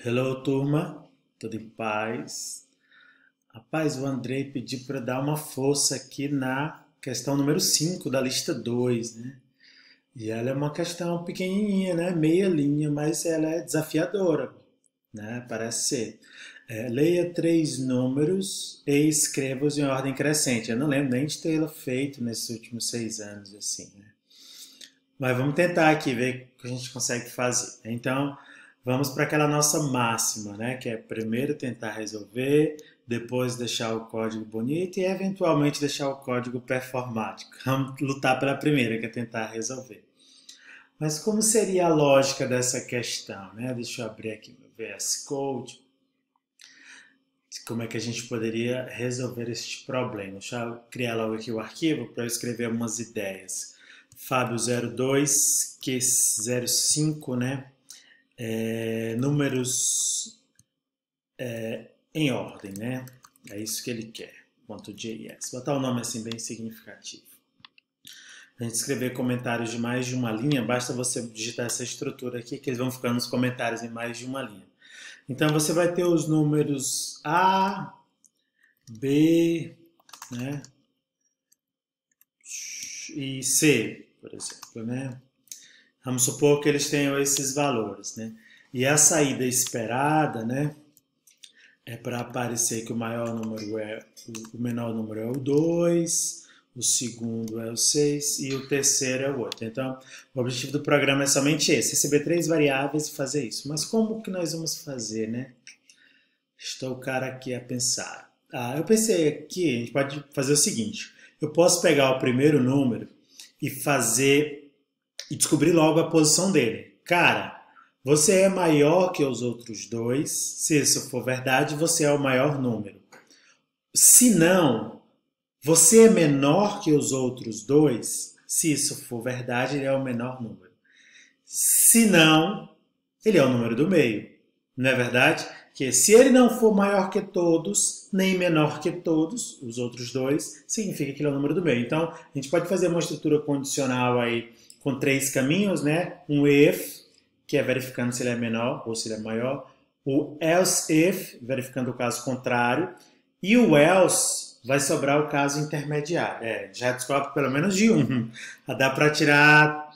Hello, turma, tudo em paz? Rapaz, o Andrei pediu para dar uma força aqui na questão número 5 da lista 2, né? E ela é uma questão pequenininha, né? Meia linha, mas ela é desafiadora, né? Parece ser. Leia três números e escreva-os em ordem crescente. Eu não lembro nem de tê-la feito nesses últimos 6 anos, assim, né? Mas vamos tentar aqui ver o que a gente consegue fazer. Então, vamos para aquela nossa máxima, né? Que é primeiro tentar resolver, depois deixar o código bonito e eventualmente deixar o código performático. Vamos lutar pela primeira, que é tentar resolver. Mas como seria a lógica dessa questão, né? Deixa eu abrir aqui meu VS Code. Como é que a gente poderia resolver este problema? Deixa eu criar logo aqui o arquivo para eu escrever algumas ideias. Fábio 02, que 05, né? Números em ordem, né? É isso que ele quer. .js. Botar um nome assim bem significativo. A gente escrever comentários de mais de uma linha, basta você digitar essa estrutura aqui, que eles vão ficando nos comentários em mais de uma linha. Então você vai ter os números A, B, né? E C, por exemplo, né? Vamos supor que eles tenham esses valores, né? E a saída esperada, né? É para aparecer que o maior número o menor número é o 2, o segundo é o 6 e o terceiro é o 8. Então, o objetivo do programa é somente esse, receber três variáveis e fazer isso. Mas como que nós vamos fazer, né? Estou o cara aqui a pensar. Eu pensei aqui, a gente pode fazer o seguinte. Eu posso pegar o primeiro número e descobrir logo a posição dele. Cara, você é maior que os outros dois. Se isso for verdade, você é o maior número. Se não, você é menor que os outros dois. Se isso for verdade, ele é o menor número. Se não, ele é o número do meio. Não é verdade? Que se ele não for maior que todos, nem menor que todos, os outros dois, significa que ele é o número do meio. Então, a gente pode fazer uma estrutura condicional aí com três caminhos, né? Um if, que é verificando se ele é menor ou se ele é maior. O else if, verificando o caso contrário. E o else vai sobrar o caso intermediário. Já descobre pelo menos de um. Dá para tirar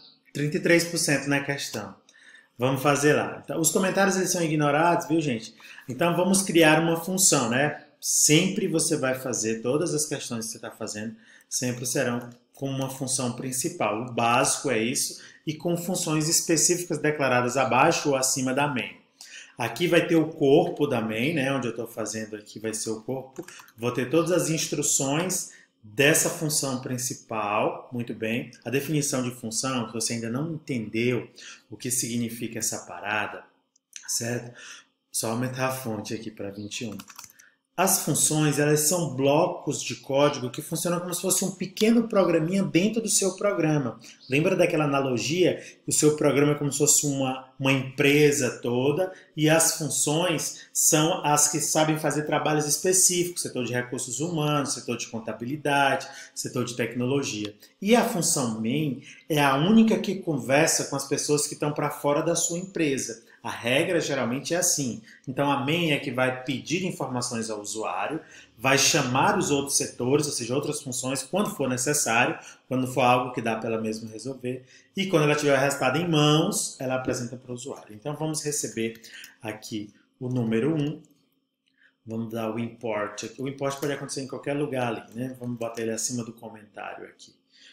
33% na questão. Vamos fazer lá. Então, os comentários eles são ignorados, viu, gente? Então, vamos criar uma função, né? Sempre você vai fazer, todas as questões que você está fazendo, sempre serão com uma função principal. O básico é isso, e com funções específicas declaradas abaixo ou acima da main. Aqui vai ter o corpo da main, né? Onde eu estou fazendo aqui vai ser o corpo. Vou ter todas as instruções dessa função principal, muito bem. A definição de função, que você ainda não entendeu o que significa essa parada, certo? Só aumentar a fonte aqui para 21. As funções, elas são blocos de código que funcionam como se fosse um pequeno programinha dentro do seu programa. Lembra daquela analogia? O seu programa é como se fosse uma empresa toda e as funções são as que sabem fazer trabalhos específicos, setor de recursos humanos, setor de contabilidade, setor de tecnologia. E a função main é a única que conversa com as pessoas que estão para fora da sua empresa. A regra geralmente é assim. Então a main é que vai pedir informações ao usuário, vai chamar os outros setores, ou seja, outras funções, quando for necessário, quando for algo que dá para ela mesma resolver. E quando ela tiver o resultado em mãos, ela apresenta para o usuário. Então vamos receber aqui o número 1. Vamos dar o import. O import pode acontecer em qualquer lugar ali, né? Vamos botar ele acima do comentário aqui.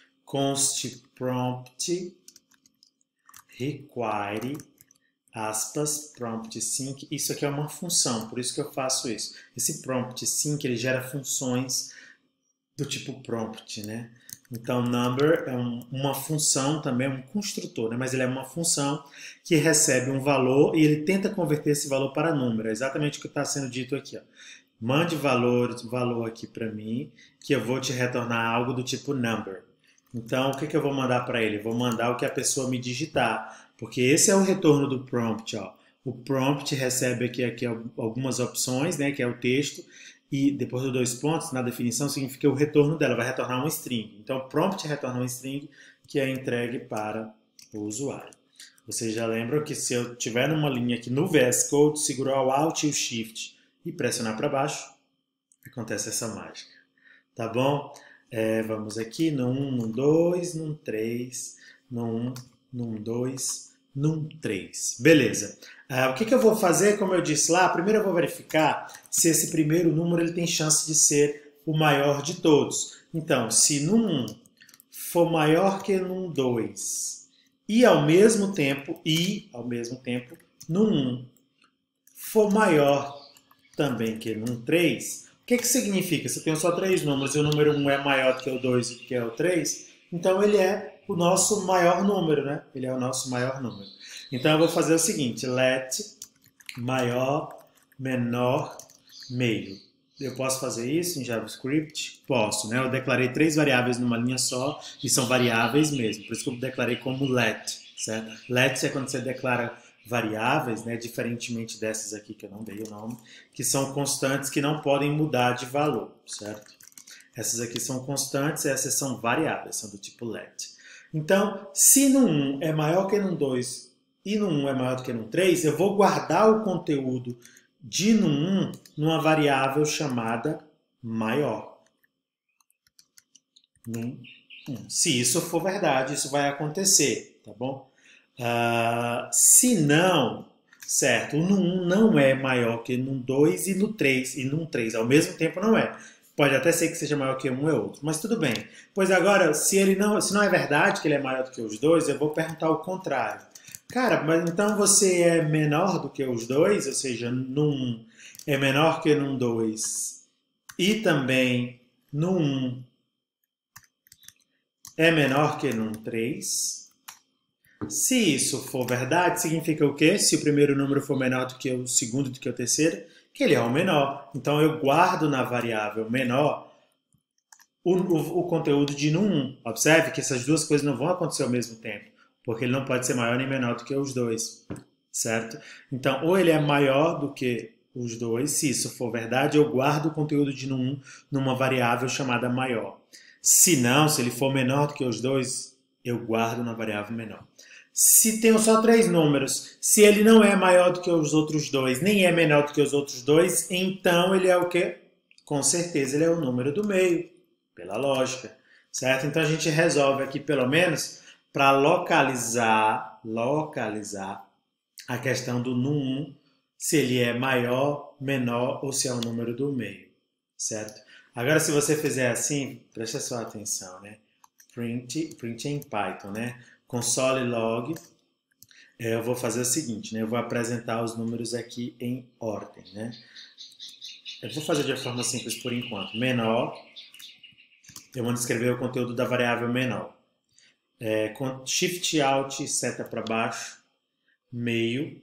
Const prompt require aspas, prompt sync, isso aqui é uma função, por isso que eu faço isso. Esse prompt sync, ele gera funções do tipo prompt, né? Então, number é uma função também, um construtor, né? Mas ele é uma função que recebe um valor e ele tenta converter esse valor para número. É exatamente o que está sendo dito aqui, ó. Mande valor aqui para mim, que eu vou te retornar algo do tipo number. Então, o que eu vou mandar para ele? Eu vou mandar o que a pessoa me digitar, porque esse é o retorno do prompt. Ó. O prompt recebe aqui algumas opções, né, que é o texto, e depois dos dois pontos, na definição, significa o retorno dela, vai retornar uma string. Então, o prompt retorna uma string que é entregue para o usuário. Vocês já lembram que se eu tiver numa linha aqui no VS Code, segurar o Alt e o Shift e pressionar para baixo, acontece essa mágica. Tá bom? Vamos aqui no 1, no 2, no 3, no 1, no 2, no 3. Beleza. O que eu vou fazer? Como eu disse lá, primeiro eu vou verificar se esse primeiro número ele tem chance de ser o maior de todos. Então, se no 1 for maior que no 2 e ao mesmo tempo no 1 for maior também que no 3, o que significa? Se eu tenho só 3 números e o número 1 é maior que o 2 e que é o 3, então ele é o nosso maior número, né? Ele é o nosso maior número. Então eu vou fazer o seguinte, let maior, menor, meio. Eu posso fazer isso em JavaScript? Posso, né? Eu declarei 3 variáveis numa linha só e são variáveis mesmo. Por isso que eu declarei como let, certo? Let é quando você declara variáveis, né? Diferentemente dessas aqui que eu não dei o nome, que são constantes que não podem mudar de valor, certo? Essas aqui são constantes, essas são variáveis, são do tipo let. Então, se no 1 é maior que no 2 e no 1 é maior do que no 3, eu vou guardar o conteúdo de no 1 numa variável chamada maior. No 1. Se isso for verdade, isso vai acontecer, tá bom? Se não, certo, o no 1 não é maior que no 2 e no 3, e no 3 ao mesmo tempo não é. Pode até ser que seja maior que um ou outro, mas tudo bem. Pois agora, se não é verdade que ele é maior do que os dois, eu vou perguntar o contrário. Cara, mas então você é menor do que os dois, ou seja, no 1 é menor que no 2 e também no 1 é menor que no 3. Se isso for verdade, significa o quê? Se o primeiro número for menor do que o segundo, do que o terceiro, que ele é o menor. Então eu guardo na variável menor o conteúdo de no 1. Observe que essas duas coisas não vão acontecer ao mesmo tempo, porque ele não pode ser maior nem menor do que os dois, certo? Então, ou ele é maior do que os dois, se isso for verdade, eu guardo o conteúdo de no 1 numa variável chamada maior. Se não, se ele for menor do que os dois, eu guardo na variável menor. Se tenho só 3 números, se ele não é maior do que os outros dois, nem é menor do que os outros dois, então ele é o quê? Com certeza ele é o número do meio, pela lógica, certo? Então a gente resolve aqui pelo menos para localizar a questão do no 1, se ele é maior, menor ou se é o número do meio, certo? Agora se você fizer assim, presta sua atenção, né? Print em Python, né? Console log, eu vou fazer o seguinte, né? Eu vou apresentar os números aqui em ordem, né? Eu vou fazer de uma forma simples por enquanto. Menor, eu vou descrever o conteúdo da variável menor. Com Shift Alt, seta para baixo, meio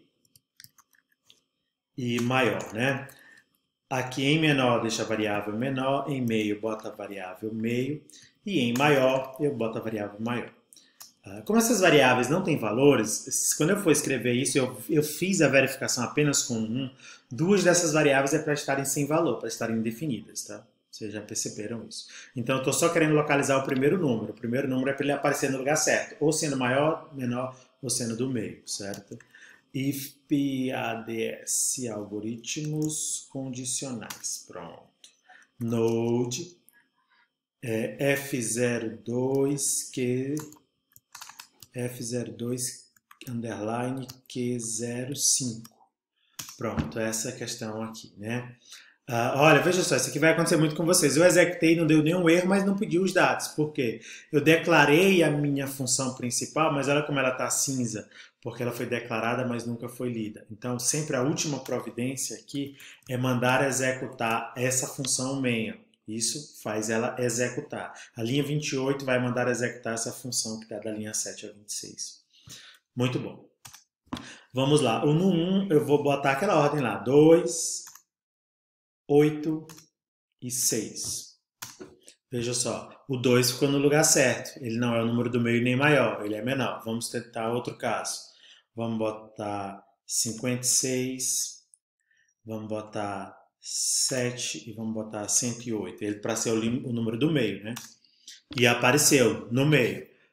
e maior, né? Aqui em menor deixa a variável menor, em meio bota a variável meio e em maior eu boto a variável maior. Como essas variáveis não têm valores, quando eu for escrever isso, eu fiz a verificação apenas com 1. 2 dessas variáveis é para estarem sem valor, para estarem indefinidas, tá? Vocês já perceberam isso. Então, eu estou só querendo localizar o primeiro número. O primeiro número é para ele aparecer no lugar certo, ou sendo maior, menor, ou sendo do meio, certo? If PADS, algoritmos condicionais. Pronto. Node F02 que F02 underline Q05. Pronto, essa é a questão aqui, né? Olha, veja só, isso aqui vai acontecer muito com vocês. Eu executei, não deu nenhum erro, mas não pediu os dados. Por quê? Eu declarei a minha função principal, mas olha como ela está cinza, porque ela foi declarada, mas nunca foi lida. Então, sempre a última providência aqui é mandar executar essa função main. Isso faz ela executar. A linha 28 vai mandar executar essa função que está da linha 7 a 26. Muito bom. Vamos lá. No 1 eu vou botar aquela ordem lá. 2, 8 e 6. Veja só. O 2 ficou no lugar certo. Ele não é o número do meio nem maior. Ele é menor. Vamos tentar outro caso. Vamos botar 56. Vamos botar 7 e vamos botar 108. Ele para ser o número do meio, né? E apareceu no meio.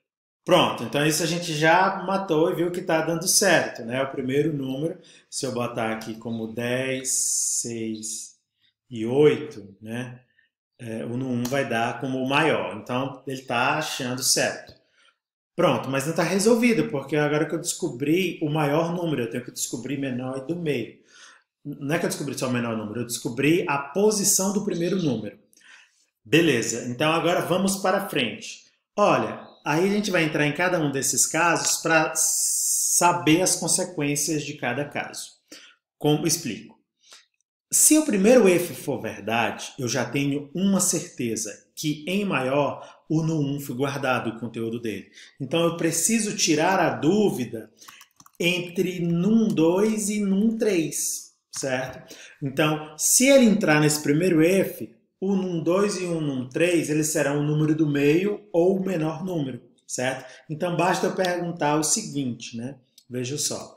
Pronto, então isso a gente já matou e viu que está dando certo, né? O primeiro número, se eu botar aqui como 10, 6 e 8, né? O no 1 vai dar como o maior. Então ele está achando certo. Pronto, mas não está resolvido, porque agora que eu descobri o maior número, eu tenho que descobrir menor e do meio. Não é que eu descobri só o menor número, eu descobri a posição do primeiro número. Beleza, então agora vamos para frente. Olha, aí a gente vai entrar em cada um desses casos para saber as consequências de cada caso. Como explico? Se o primeiro if for verdade, eu já tenho uma certeza que em maior o num1 foi guardado o conteúdo dele. Então eu preciso tirar a dúvida entre num2 e num3, certo? Então, se ele entrar nesse primeiro if, o num2 e o num3 eles serão o número do meio ou o menor número, certo? Então basta eu perguntar o seguinte, né? Veja só.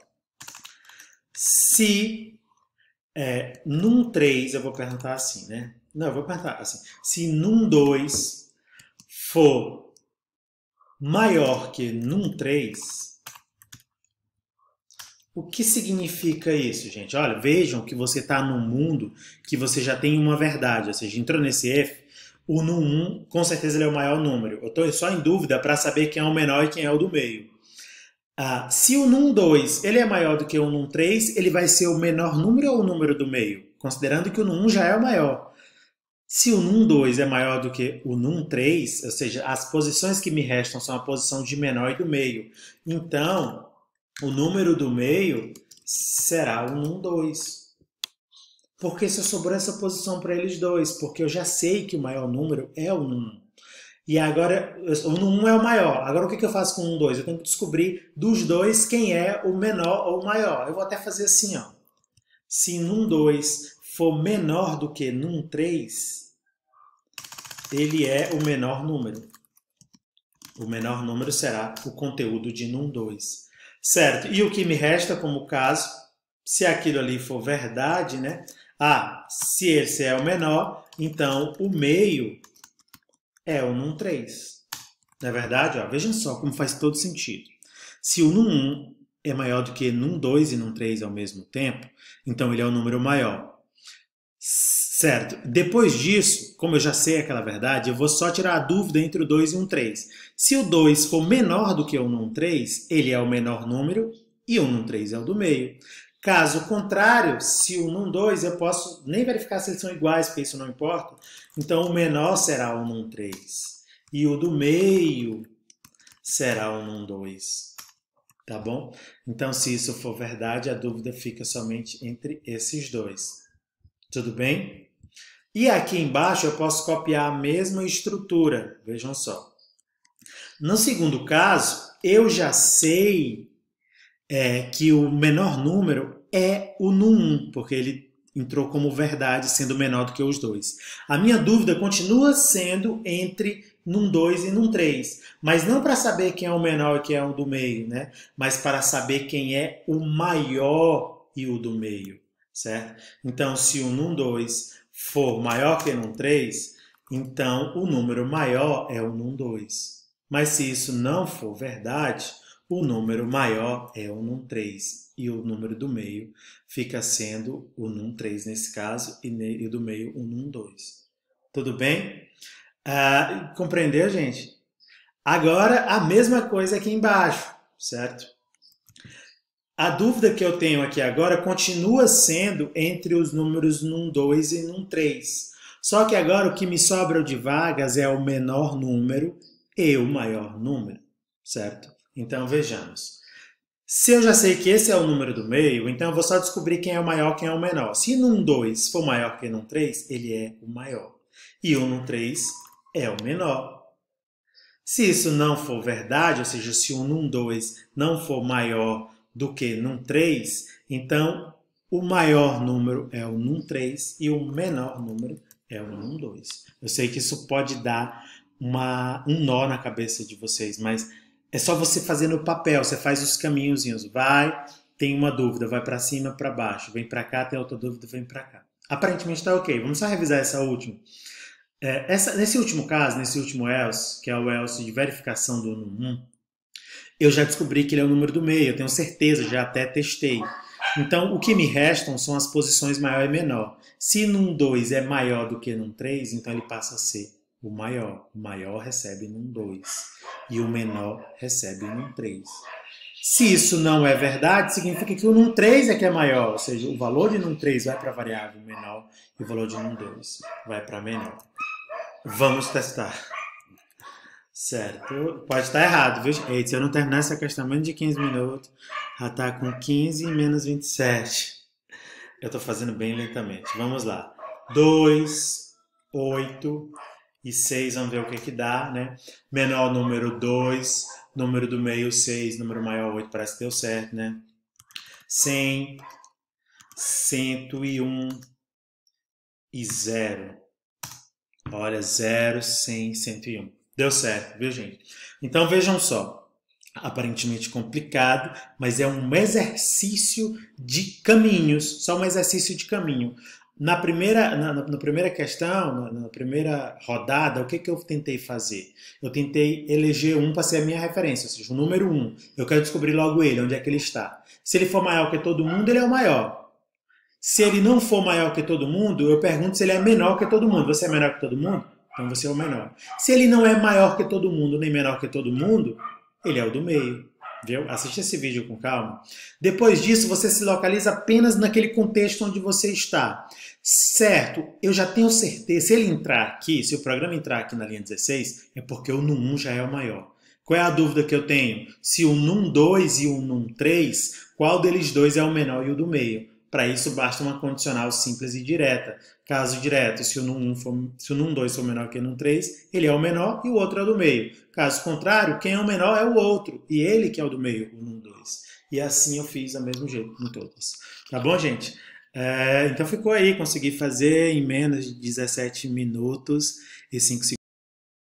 Se num3, eu vou perguntar assim, né? Não, eu vou perguntar assim. Se num2 for maior que num3, o que significa isso, gente? Olha, vejam que você está num mundo que você já tem uma verdade, ou seja, entrou nesse F, o num1, com certeza ele é o maior número. Eu estou só em dúvida para saber quem é o menor e quem é o do meio. Se o num2 ele é maior do que o num3, ele vai ser o menor número ou o número do meio? Considerando que o num1 já é o maior. Se o num2 é maior do que o num3, ou seja, as posições que me restam são a posição de menor e do meio. Então, o número do meio será o num2. Porque só sobrou essa posição para eles dois, porque eu já sei que o maior número é o num1. E agora, o num1 é o maior. Agora, o que eu faço com o num2? Eu tenho que descobrir dos dois quem é o menor ou o maior. Eu vou até fazer assim, ó. Se num2 for menor do que num3, ele é o menor número. O menor número será o conteúdo de num2. Certo? E o que me resta como caso, se aquilo ali for verdade, né? Se esse é o menor, então o meio é o num3. Não é verdade? Ó, vejam só como faz todo sentido. Se o num1 é maior do que num2 e num3 ao mesmo tempo, então ele é o número maior. Certo. Depois disso, como eu já sei aquela verdade, eu vou só tirar a dúvida entre o 2 e o 3. Se o 2 for menor do que o num3, ele é o menor número e o num3 é o do meio. Caso contrário, se o num2 eu posso nem verificar se eles são iguais, porque isso não importa. Então o menor será o num3 e o do meio será o num2. Tá bom? Então, se isso for verdade, a dúvida fica somente entre esses dois. Tudo bem? E aqui embaixo eu posso copiar a mesma estrutura. Vejam só. No segundo caso, eu já sei que o menor número é o num1, porque ele entrou como verdade, sendo menor do que os dois. A minha dúvida continua sendo entre num2 e num3, mas não para saber quem é o menor e quem é o do meio, né? Mas para saber quem é o maior e o do meio, certo? Então, se o num2 for maior que num3, então o número maior é o num2. Mas se isso não for verdade, o número maior é o num3 e o número do meio fica sendo o num3 nesse caso e o do meio o num2. Tudo bem? Compreendeu, gente? Agora a mesma coisa aqui embaixo, certo? A dúvida que eu tenho aqui agora continua sendo entre os números num2 e num3. Só que agora o que me sobra de vagas é o menor número e o maior número, certo? Então vejamos. Se eu já sei que esse é o número do meio, então eu vou só descobrir quem é o maior e quem é o menor. Se num2 for maior que num3, ele é o maior. E o num3 é o menor. Se isso não for verdade, ou seja, se o num2 não for maior do que num3, então o maior número é o num3 e o menor número é o num2. Eu sei que isso pode dar um nó na cabeça de vocês, mas é só você fazer no papel, você faz os caminhozinhos, vai, tem uma dúvida, vai para cima, para baixo, vem para cá, tem outra dúvida, vem para cá. Aparentemente está ok, vamos só revisar essa última. Nesse último caso, nesse último else, que é o else de verificação do num1, eu já descobri que ele é o número do meio, eu tenho certeza, já até testei. Então, o que me restam são as posições maior e menor. Se num 2 é maior do que num 3, então ele passa a ser o maior. O maior recebe num 2 e o menor recebe num 3. Se isso não é verdade, significa que o num 3 é que é maior, ou seja, o valor de num 3 vai para a variável menor e o valor de num 2 vai para menor. Vamos testar. Certo. Pode estar errado, viu? Eita, se eu não terminar essa questão menos de 15 minutos, já está com 15 menos 27. Eu estou fazendo bem lentamente. Vamos lá. 2, 8 e 6. Vamos ver o que dá, né? Menor número 2, número do meio 6, número maior 8. Parece que deu certo, né? 100, 101 e 0. Olha, 0, 100, 101. Deu certo, viu, gente? Então, vejam só. Aparentemente complicado, mas é um exercício de caminhos. Só um exercício de caminho. Na primeira questão, na primeira rodada, o que eu tentei fazer? Eu tentei eleger um para ser a minha referência, ou seja, o número 1. Eu quero descobrir logo ele, onde é que ele está. Se ele for maior que todo mundo, ele é o maior. Se ele não for maior que todo mundo, eu pergunto se ele é menor que todo mundo. Você é menor que todo mundo? Então você é o menor. Se ele não é maior que todo mundo, nem menor que todo mundo, ele é o do meio. Viu? Assiste esse vídeo com calma. Depois disso, você se localiza apenas naquele contexto onde você está. Certo, eu já tenho certeza, se ele entrar aqui, se o programa entrar aqui na linha 16, é porque o num 1 já é o maior. Qual é a dúvida que eu tenho? Se o num 2 e o num 3, qual deles dois é o menor e o do meio? Para isso, basta uma condicional simples e direta. Caso direto, se o num 2 for menor que o num 3, ele é o menor e o outro é o do meio. Caso contrário, quem é o menor é o outro, e ele que é o do meio, o num 2. E assim eu fiz do mesmo jeito em todas. Tá bom, gente? Então ficou aí, consegui fazer em menos de 17 minutos e 5 segundos.